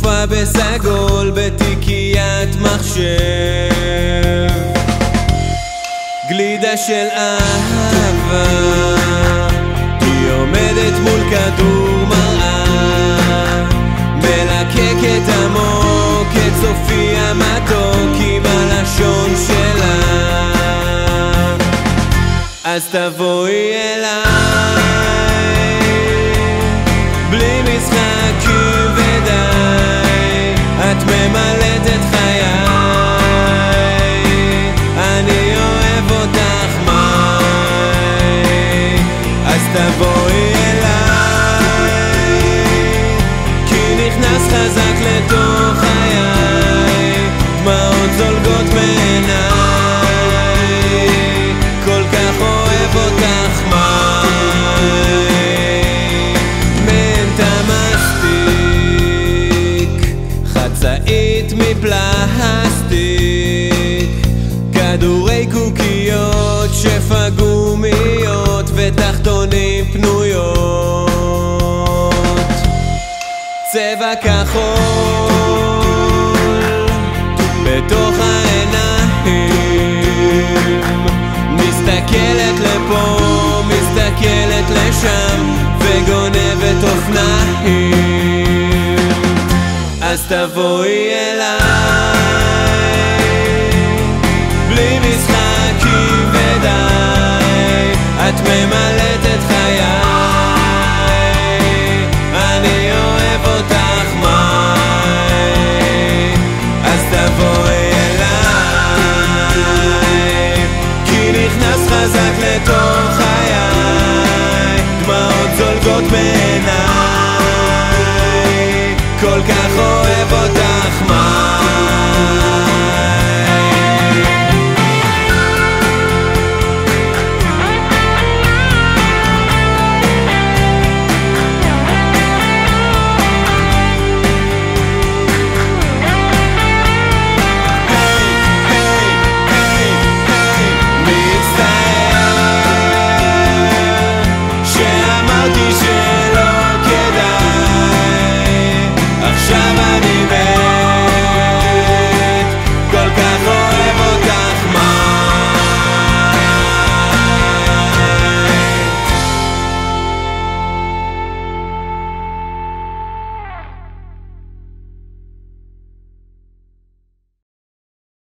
צרופה בסגול בתיקיית מחשב, גלידה של אהבה, היא עומדת מול כדור מראה, מלקקת עמוק את סופי המתוק עם הלשון שלה. אז תבואי אליי בלי משחקים ודי, את ממלאת את חיי, אני אוהב אותך מאי. אז תבואי אליי כי נכנס חזק לתוך חיי, דמעות זולגות מעיניי, כל כך אוהב אותך מאי. חצאית מפלסטיק, כדורי קוקיות, שפע גומיות ותחתונים פנויות, צבע כחול בתוך העיניים, מסתכלת לפה, מסתכלת לשם וגונבת אופניים. אז תבואי אליי בלי משחקים ודי, את ממלאת את חיי, אני אוהב אותך מאי. אז תבואי אליי כי נכנס חזק לתוך חיי, דמעות זולגות מעיניי, כל כך אוהב אותך מאי. שאמרתי שלא כדאי, עכשיו אני